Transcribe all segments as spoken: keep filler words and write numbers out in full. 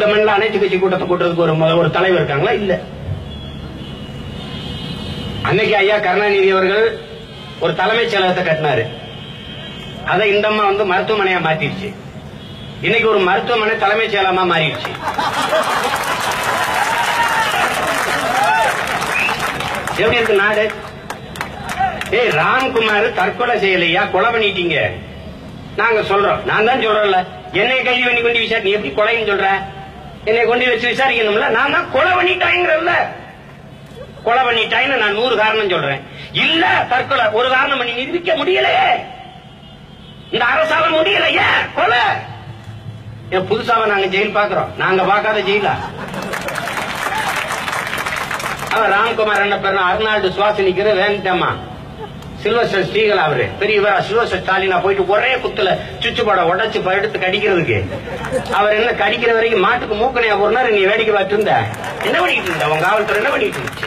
இந்த மண்ணில் அனைத்து கட்சி கூட்டத்தை கூட்டுறதுக்கு ஒரு ஒரு தலைவர் இருக்காங்களா? இல்ல. அன்னைக்கு ஐயா கருணாநிதி அவர்கள் ஒரு தலைமைச் செயலகத்தை கட்டினாரு. அதை இந்த அம்மா வந்து மருத்துவமனையா மாத்திடுச்சு. இன்னைக்கு ஒரு மருத்துவமனை தலைமைச் செயலகமா மாறிடுச்சு. எப்படி இருக்கு நாடு? ஏய், ராம்குமார் தற்கொலை செய்யலையா, கொலை பண்ணிட்டீங்க. நாங்க சொல்றோம், நான் தான் சொல்றேன்ல, என்னை கைது பண்ணி கொண்டு விசாரி, நீ எப்படி கொலைன்னு சொல்ற? என்னை கொண்டு வச்சு விசாரிக்கணும்ல. நான் தான் கொலை பண்ணிட்டாங்கிறல்ல. கொலை பண்ணிட்டாயின்னு நான் நூறு காரணம் சொல்றேன். இல்ல தற்கொலை ஒரு காரணம் பண்ணி நிரூபிக்க முடியலையே, இந்த அரசால முடியலையே. கொலை புதுசாக நாங்க ஜெயில் பாக்குறோம், நாங்க பார்க்காத ஜெயிலா? அவன் ராம்குமார் என்ன பேர், அர்னால்டு சுவாசினிக்கிற வேண்டாமா, சில்வஸ்டர் ஸ்ரீகலா அவரு பெரியவரா, சில்வஸ்டர் ஸ்டாலினா போயிட்டு ஒரே குத்துல சுச்சு போட உடச்சு எடுத்து கடிக்கிறதுக்கு. அவர் என்ன கடிக்கிற வரைக்கும் மாட்டுக்கு மூக்கனையா போறாரு, நீ வேடிக்கை பார்த்து இருந்த. என்ன பண்ணிட்டு இருந்த உங்க காவல்துறை? என்ன பண்ணிட்டு இருந்துச்சு?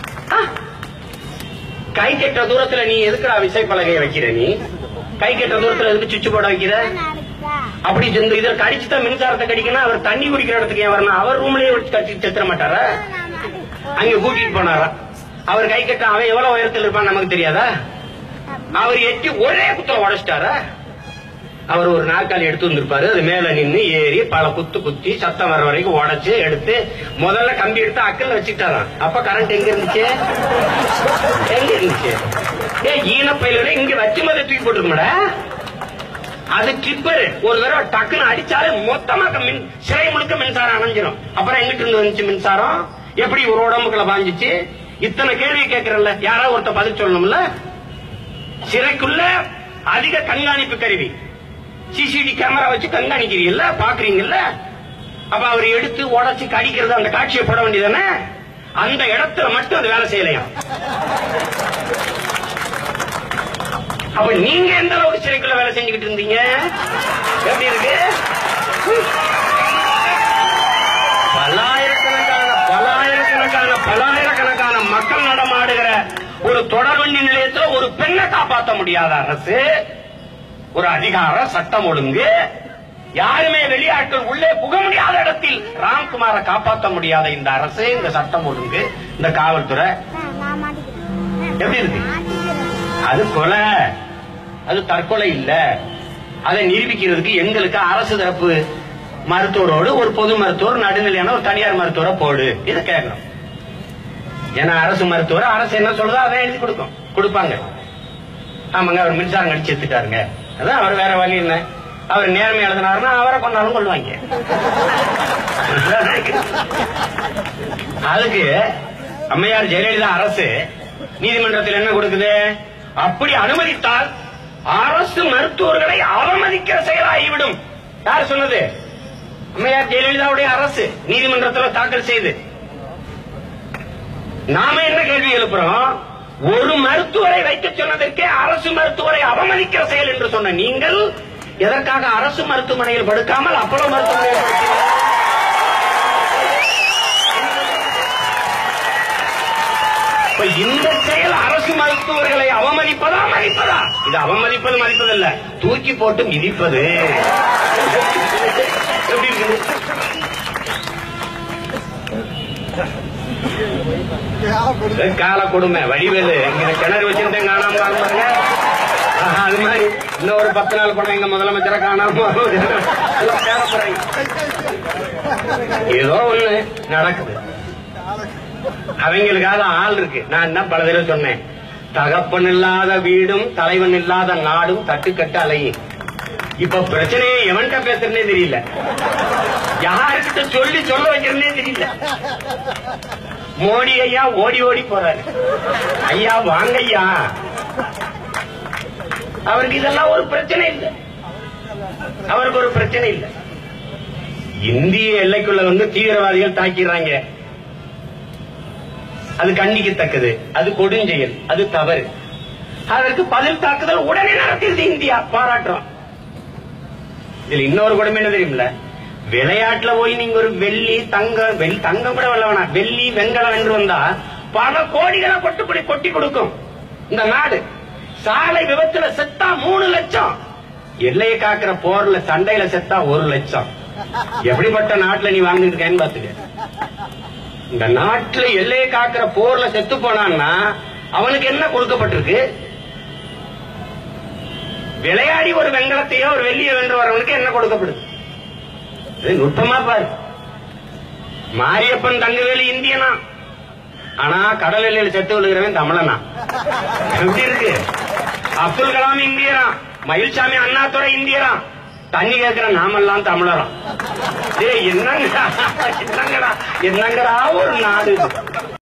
கை கெட்ட தூரத்துல நீ எதுக்குடா விசை பலகையை வைக்கிற? நீ கை கெட்ட தூரத்துல எதுக்கு சுச்சு போட வைக்கிற? அப்படி இதில் கடிச்சுதான் மின்சாரத்தை கடிக்கணும். அவர் தண்ணி குடிக்கிற இடத்துக்கு ஏன் வரணும்? அவர் ரூம்லயே வச்சு கடிச்சு செத்துற மாட்டாரா? அங்க கூட்டிட்டு போனாரா? அவர் கை கட்ட அவன் எவ்வளவு உயரத்தில் இருப்பான்னு நமக்கு தெரியாதா? அவர் எட்டி ஒரே குத்துல உடைச்சிட்டாரா? அவர் ஒரு நாற்காலி எடுத்து வந்திருப்பாரு, அது மேல நின்று ஏறி பல குத்து குத்தி சத்தம் வர வரைக்கும் உடைச்சு எடுத்து முதல்ல கம்பி எடுத்து அக்கல் வச்சுட்டாராம். அப்ப கரண்ட் எங்க இருந்துச்சு? எங்க இருந்துச்சு? ஏ ஈனப்பயில இங்க வச்சு மாதிரி தூக்கி போட்டுருக்கோம்டா. அது கிப்பர் ஒரு தடவை டக்குன்னு அடிச்சாலே மொத்தமாக மின் சிறை முழுக்க மின்சாரம் அணைஞ்சிடும். அப்புறம் எங்கிட்டு இருந்து வந்துச்சு மின்சாரம்? எப்படி ஒரு உடம்புக்குள்ள பாஞ்சிச்சு? இத்தனை கேள்வி கேட்கறல்ல, யாராவது ஒருத்த பதில் சொல்லணும்ல. சிறைக்குள்ள அதிக கண்காணிப்பு கருவி சிசிடி கேமரா வச்சு கண்காணிக்கிறீங்கல்ல, பாக்குறீங்கல்ல. அப்ப அவர் எடுத்து உடச்சு கடிக்கிறது அந்த காட்சியை போட வேண்டியதானே? அந்த இடத்துல மட்டும் அது வேலை செய்யலையா? அப்ப நீங்க எந்த அளவுக்கு சிறைக்குள்ள வேலை செஞ்சுக்கிட்டு இருந்தீங்க? எப்படி இருக்கு? பல்லாயிரக்கணக்கான பல்லாயிரக்கணக்கான பல்லாயிரக்கணக்கான மக்கள் நடமாடுகிற ஒரு தொடர்வண்டி நிலையத்தில் ஒரு பெண்ணை காப்பாற்ற முடியாத அரசு, ஒரு அதிகார சட்டம் ஒழுங்கு, யாருமே வெளியாட்கள் உள்ளே புக முடியாத இடத்தில் ராம்குமாரை காப்பாற்ற முடியாத இந்த அரசு, இந்த சட்டம் ஒழுங்கு, இந்த காவல்துறை எப்படி இருக்கு? அது கொலை, அது தற்கொலை இல்ல. அதை நிரூபிக்கிறதுக்கு எங்களுக்கு அரசு தரப்பு மருத்துவரோடு ஒரு பொது மருத்துவர், நடுநிலையான ஒரு தனியார் மருத்துவரை போடு, இதை கேட்கணும். ஏன்னா அரசு மருத்துவர் அரசு என்ன சொல்றதோ அதை எழுதி கொடுக்கும் கொடுப்பாங்க. ஆமாங்க, அவர் மின்சாரம் கடிச்சு எடுத்துட்டாருங்க, அதான் அவர் வேற வழி இல்லை. அவர் நேர்மை எழுதினாருன்னா அவரை கொண்டாலும் கொள்வாங்க. அதுக்கு அம்மையார் ஜெயலலிதா அரசு நீதிமன்றத்தில் என்ன கொடுக்குது? அப்படி அனுமதித்தால் அரசு மருத்துவர்களை அவமதிக்கிற செயலாகிவிடும். யார் சொன்னது? அம்மையார் ஜெயலலிதாவுடைய அரசு நீதிமன்றத்தில் தாக்கல் செய்து. நாம என்ன கேள்வி எழுப்புறோம்? ஒரு மருத்துவரை வைக்க சொன்னதற்கே அரசு மருத்துவரை அவமதிக்கிற செயல் என்று சொன்ன நீங்கள் எதற்காக அரசு மருத்துவமனையில் படுக்காமல் அப்போலோ மருத்துவமனையில் படுக்கிறீர்கள்? இந்த செயல் அரசு மருத்துவர்களை அவமதிப்பதா மதிப்பதா? இது அவமதிப்பது மதிப்பதல்ல, தூக்கி போட்டு மிதிப்பது. எப்படி இருக்குது? கால கொடுமை. வடிவேலு கிணறு வச்சிருந்தேன் காணாம பாருங்க, அது மாதிரி இன்னும் ஒரு பத்து நாள் பண்ண எங்க முதலமைச்சரை காணாம ஏதோ ஒண்ணு நடக்குது. அவங்களுக்காக ஆள் இருக்கு. நான் என்ன பல தடவை சொன்னேன், தகப்பன் இல்லாத வீடும் தலைவன் இல்லாத நாடும் தட்டுக்கட்டு அலையும். இப்ப பிரச்சனையை எவன்கிட்ட பேசுறதே தெரியல, யாருக்கிட்ட சொல்லி சொல்ல வைக்கிறதே தெரியல. மோடி ஐயா ஓடி ஓடி போறாரு, ஐயா வாங்க ஐயா. அவருக்கு இதெல்லாம் ஒரு பிரச்சனை இல்லை, அவருக்கு ஒரு பிரச்சனை இல்லை. இந்திய எல்லைக்குள்ள வந்து தீவிரவாதிகள் தாக்கிறாங்க, அது கண்டிக்கத்தக்கது, அது கொடுஞ்செயல், அது தவறு. அதற்கு பதில் தாக்குதல் உடனே நடத்தியது இந்தியா, பாராட்டுறோம். இதுல இன்னொரு கொடுமை என்ன தெரியுமில்ல, விளையாட்டுல போய் நீங்க ஒரு வெள்ளி தங்கம் வெள்ளி தங்கம் கூட வெள்ள வேணாம், வெள்ளி வெண்கலம் என்று வந்தா பல கோடிகளை கொட்டுப்படி கொட்டி கொடுக்கும் இந்த நாடு. சாலை விபத்துல செத்தா மூணு லட்சம், எல்லையை காக்கிற போர்ல சண்டையில செத்தா ஒரு லட்சம். எப்படிப்பட்ட நாட்டுல நீ வாழ்ந்துட்டு இருக்கேன்னு பாத்துக்க. இந்த நாட்டுல எல்லையை காக்கிற போர்ல செத்து போனான்னா அவனுக்கு என்ன கொடுக்கப்பட்டிருக்கு? விளையாடி ஒரு வெங்கலத்தையோ ஒரு வெள்ளியை வென்று வரவனுக்கு என்ன கொடுக்கப்படுது? நுட்பமா பாரு. மாரியப்பன் தங்கவேலு இந்தியனா, ஆனா கடல் எல்லையில் செத்து விழுகிறவன் தமிழனா. எப்படி இருக்கு? அப்துல் கலாம் இந்தியனா, மயில்சாமி அண்ணாதுரை இந்தியனா, தண்ணி கேட்கிற நாமெல்லாம் தமிழராம். என்னங்கடா என்னங்கடா என்னங்கடா ஒரு நாடு.